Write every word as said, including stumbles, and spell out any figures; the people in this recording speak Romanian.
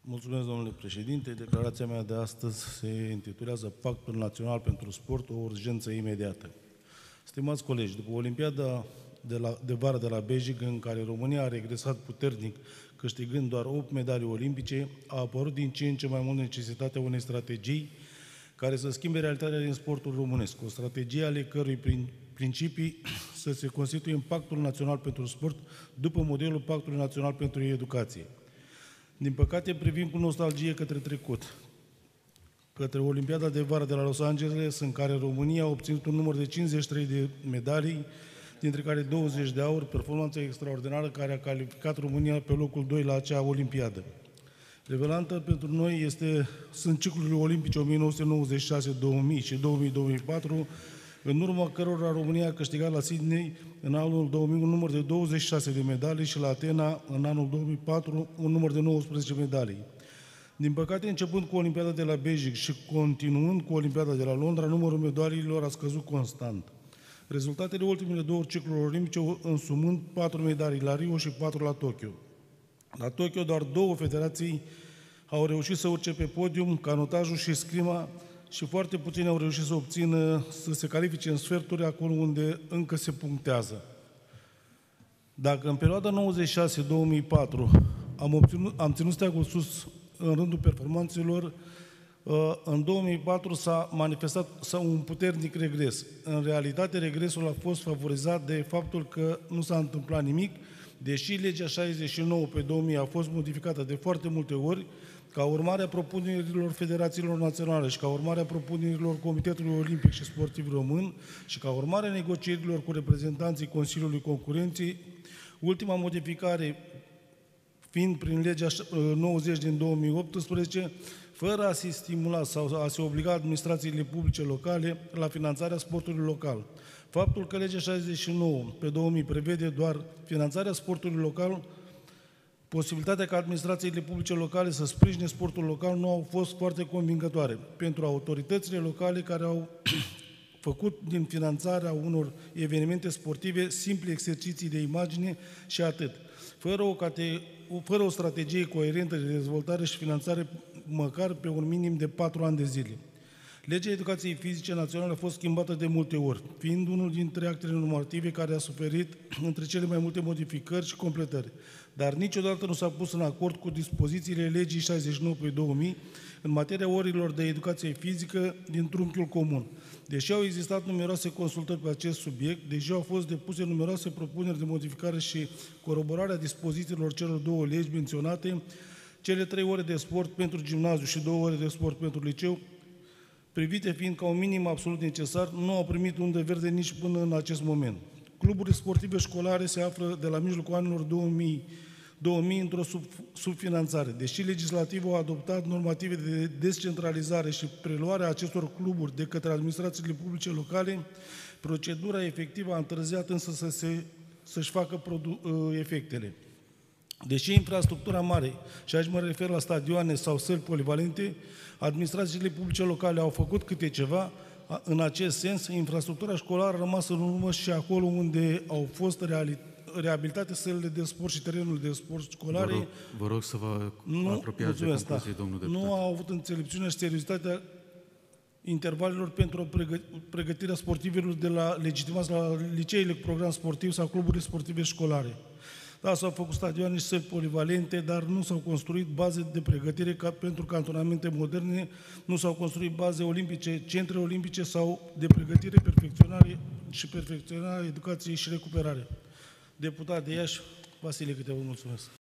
Mulțumesc, domnule președinte. Declarația mea de astăzi se intitulează Pactul Național pentru Sport, o urgență imediată. Stimați colegi, după Olimpiada de, la, de vară de la Beijing, în care România a regresat puternic, câștigând doar opt medalii olimpice, a apărut din ce în ce mai mult necesitatea unei strategii care să schimbe realitatea din sportul românesc, o strategie ale cărui prin, principii să se constituie în Pactul Național pentru Sport, după modelul Pactului Național pentru Educație. Din păcate, privim cu nostalgie către trecut, către Olimpiada de vară de la Los Angeles, în care România a obținut un număr de cincizeci și trei de medalii, dintre care douăzeci de aur, performanță extraordinară care a calificat România pe locul doi la acea Olimpiadă. Revelantă pentru noi este, sunt ciclurile olimpice o mie nouă sute nouăzeci și șase două mii și două mii două mii patru, în urma cărora România a câștigat la Sydney în anul două mii un număr de douăzeci și șase de medalii și la Atena în anul două mii patru un număr de nouăsprezece medalii. Din păcate, începând cu Olimpiada de la Beijing și continuând cu Olimpiada de la Londra, numărul medaliilor a scăzut constant. Rezultatele ultimele două cicluri olimpice însumând patru medalii la Rio și patru la Tokyo. La Tokyo, doar două federații au reușit să urce pe podium, canotajul și escrima, și foarte puțini au reușit să obțină, să se califice în sferturi acolo unde încă se punctează. Dacă în perioada nouăzeci și șase două mii patru am, obținut, am ținut steagul sus în rândul performanțelor, în două mii patru s-a manifestat un puternic regres. În realitate, regresul a fost favorizat de faptul că nu s-a întâmplat nimic, deși legea șaizeci și nouă pe două mii a fost modificată de foarte multe ori, ca urmare a propunerilor federațiilor naționale și ca urmare a propunerilor Comitetului Olimpic și Sportiv Român și ca urmare a negocierilor cu reprezentanții Consiliului Concurenței, ultima modificare fiind prin legea nouăzeci din două mii optsprezece, fără a se stimula sau a se obliga administrațiile publice locale la finanțarea sportului local. Faptul că legea șaizeci și nouă pe două mii prevede doar finanțarea sportului local, posibilitatea ca administrațiile publice locale să sprijine sportul local nu au fost foarte convingătoare pentru autoritățile locale care au făcut din finanțarea unor evenimente sportive simple exerciții de imagine și atât, fără o, cate, fără o strategie coerentă de dezvoltare și finanțare măcar pe un minim de patru ani de zile. Legea Educației Fizice Naționale a fost schimbată de multe ori, fiind unul dintre actele normative care a suferit între cele mai multe modificări și completări, dar niciodată nu s-a pus în acord cu dispozițiile legii șaizeci și nouă pe două mii în materia orilor de educație fizică din trunchiul comun. Deși au existat numeroase consultări pe acest subiect, deși au fost depuse numeroase propuneri de modificare și coroborarea dispozițiilor celor două legi menționate, cele trei ore de sport pentru gimnaziu și două ore de sport pentru liceu, privite fiind ca un minim absolut necesar, nu au primit undă verde nici până în acest moment. Cluburile sportive școlare se află de la mijlocul anilor două mii, două mii într-o sub, subfinanțare. Deși legislativul a adoptat normative de descentralizare și preluarea acestor cluburi de către administrațiile publice locale, procedura efectivă a întârziat însă să se, să-și facă produ, efectele. Deși infrastructura mare, și aici mă refer la stadioane sau săli polivalente, administrațiile publice locale au făcut câte ceva în acest sens, infrastructura școlară a rămas în urmă și acolo unde au fost reabilitate sălile de sport și terenurile de sport școlare. Vă rog, vă rog să vă nu, apropiați de concluzie, da, domnul deputat. Nu au avut înțelepciunea și seriozitatea intervalelor pentru pregătirea sportivilor de la legitimați la liceele cu program sportiv sau cluburile sportive școlare. Da, s-au făcut stadioane și săli polivalente, dar nu s-au construit baze de pregătire ca pentru cantonamente moderne, nu s-au construit baze olimpice, centre olimpice sau de pregătire, perfecționare și perfecționare, educație și recuperare. Deputat de Iași, Vasile Câte, vă mulțumesc.